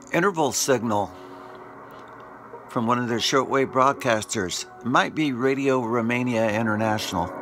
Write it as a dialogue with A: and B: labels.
A: interval signal from one of their shortwave broadcasters. It might be Radio Romania International.